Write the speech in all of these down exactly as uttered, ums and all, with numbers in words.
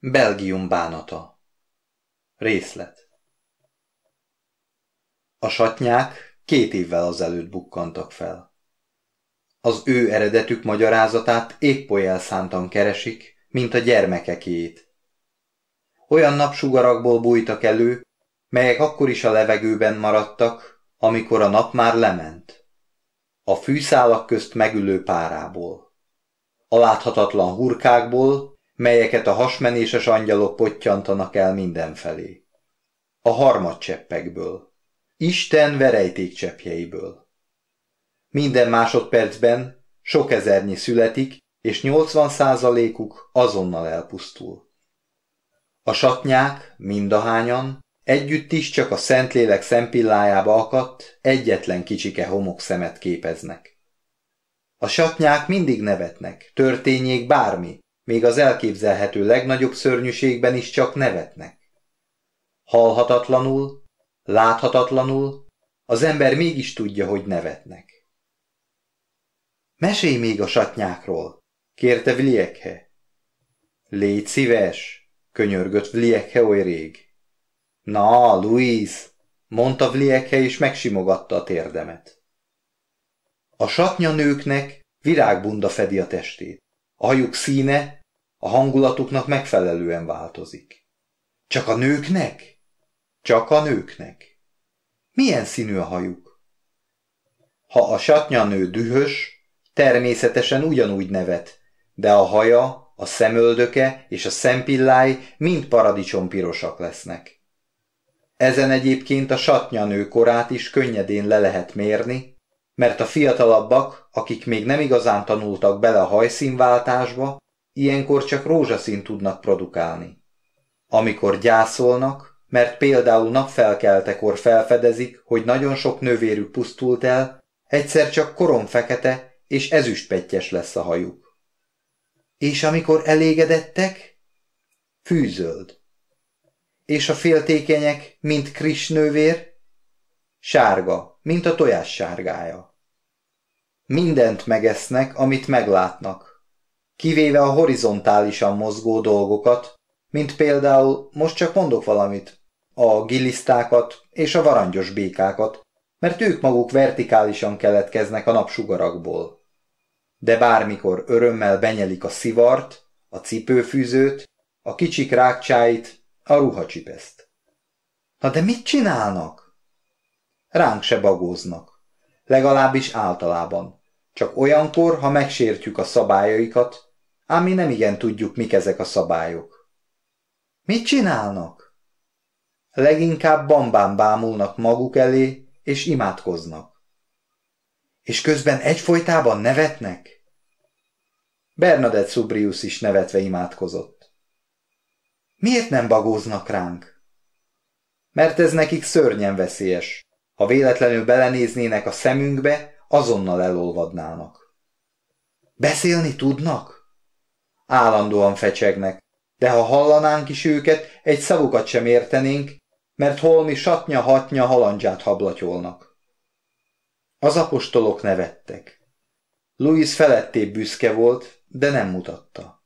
Belgium bánata. Részlet. A satnyák két évvel azelőtt bukkantak fel. Az ő eredetük magyarázatát épp olyan szántan keresik, mint a gyermekekét. Olyan napsugarakból bújtak elő, melyek akkor is a levegőben maradtak, amikor a nap már lement. A fűszálak közt megülő párából. A láthatatlan hurkákból, melyeket a hasmenéses angyalok pottyantanak el mindenfelé. A harmadcseppekből. Isten verejtékcseppjeiből. Minden másodpercben sok ezernyi születik, és nyolcvan százalékuk azonnal elpusztul. A satnyák, mindahányan, együtt is csak a Szentlélek szempillájába akadt, egyetlen kicsike homokszemet képeznek. A satnyák mindig nevetnek, történjék bármi, még az elképzelhető legnagyobb szörnyűségben is csak nevetnek. Halhatatlanul, láthatatlanul, az ember mégis tudja, hogy nevetnek. Mesélj még a satnyákról, kérte Vliekhe. Légy szíves, könyörgött Vliekhe oly rég. Na, Louise, mondta Vliekhe, és megsimogatta a térdemet. A satnyanőknek virágbunda fedi a testét. A hajuk színe a hangulatuknak megfelelően változik. Csak a nőknek? Csak a nőknek. Milyen színű a hajuk? Ha a satnyanő dühös, természetesen ugyanúgy nevet, de a haja, a szemöldöke és a szempillái mind paradicsom-pirosak lesznek. Ezen egyébként a satnyanő korát is könnyedén le lehet mérni, mert a fiatalabbak, akik még nem igazán tanultak bele a hajszínváltásba, ilyenkor csak rózsaszínt tudnak produkálni. Amikor gyászolnak, mert például napfelkeltekor felfedezik, hogy nagyon sok nővérük pusztult el, egyszer csak koromfekete és ezüstpettyes lesz a hajuk. És amikor elégedettek? Fűzöld. És a féltékenyek, mint Kris nővér? Sárga, mint a tojás sárgája. Mindent megesznek, amit meglátnak, kivéve a horizontálisan mozgó dolgokat, mint például, most csak mondok valamit, a gilisztákat és a varangyos békákat, mert ők maguk vertikálisan keletkeznek a napsugarakból. De bármikor örömmel benyelik a szivart, a cipőfűzőt, a kicsik rákcsáit, a ruhacsipeszt. Na de mit csinálnak? Ránk se bagóznak. Legalábbis általában. Csak olyankor, ha megsértjük a szabályaikat, ám mi nem igen tudjuk, mik ezek a szabályok. Mit csinálnak? Leginkább bambán bámulnak maguk elé, és imádkoznak. És közben egyfolytában nevetnek? Bernadette Subrius is nevetve imádkozott. Miért nem bagóznak ránk? Mert ez nekik szörnyen veszélyes. Ha véletlenül belenéznének a szemünkbe, azonnal elolvadnának. Beszélni tudnak? Állandóan fecsegnek, de ha hallanánk is őket, egy szavukat sem értenénk, mert holmi satnya-hatnya halandzsát hablatyolnak. Az apostolok nevettek. Louis felettébb büszke volt, de nem mutatta.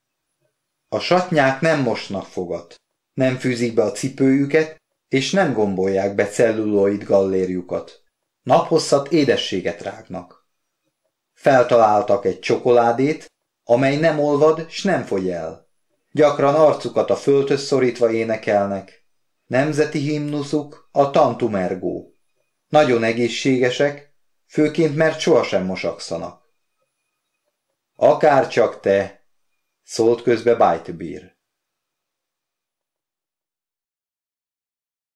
A satnyák nem mosnak fogat, nem fűzik be a cipőjüket, és nem gombolják be celluloid gallérjukat. Naphosszat édességet rágnak. Feltaláltak egy csokoládét, amely nem olvad, s nem fogy el. Gyakran arcukat a földhöz szorítva énekelnek. Nemzeti himnuszuk a Tantum Ergo. Nagyon egészségesek, főként mert sohasem mosakszanak. Akárcsak te, szólt közbe Bajtebír.